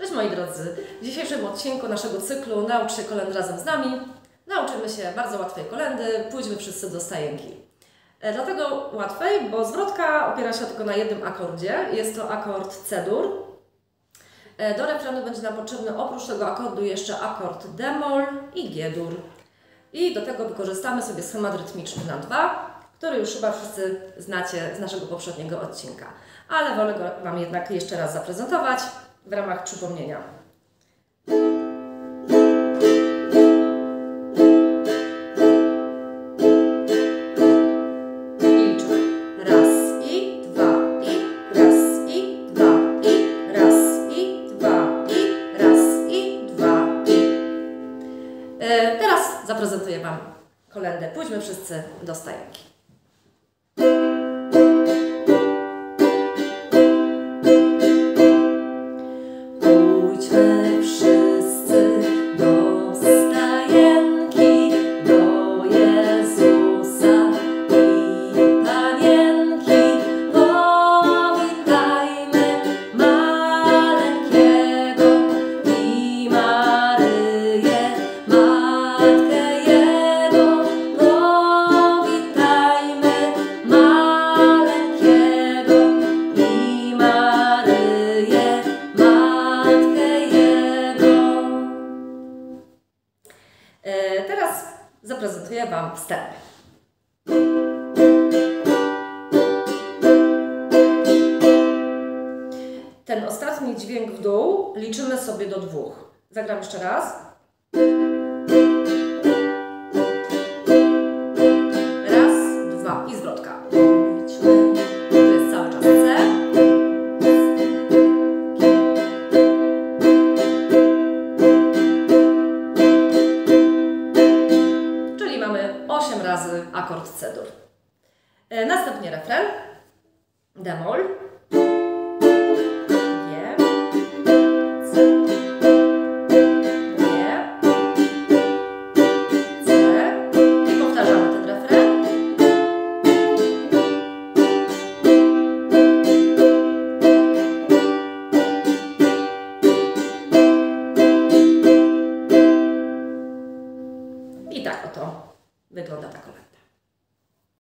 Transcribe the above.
Cześć moi drodzy! W dzisiejszym odcinku naszego cyklu Naucz się kolęd razem z nami nauczymy się bardzo łatwej kolendy Pójdźmy wszyscy do stajenki. Dlatego łatwej, bo zwrotka opiera się tylko na jednym akordzie. Jest to akord C-dur. Do refrenu będzie nam potrzebny oprócz tego akordu jeszcze akord D-moll i G-dur. I do tego wykorzystamy sobie schemat rytmiczny na 2, który już chyba wszyscy znacie z naszego poprzedniego odcinka. Ale wolę go Wam jednak jeszcze raz zaprezentować w ramach przypomnienia. I liczymy. Raz i dwa i raz i dwa i raz i dwa i raz i dwa i. Teraz zaprezentuję Wam kolędę Pójdźmy wszyscy do stajenki. Teraz zaprezentuję Wam wstęp. Ten ostatni dźwięk w dół liczymy sobie do 2. Zagram jeszcze raz. Raz, dwa i zwrotka. To jest cały czas C. Mamy 8 razy akord C-dur. Następnie refren, D-moll,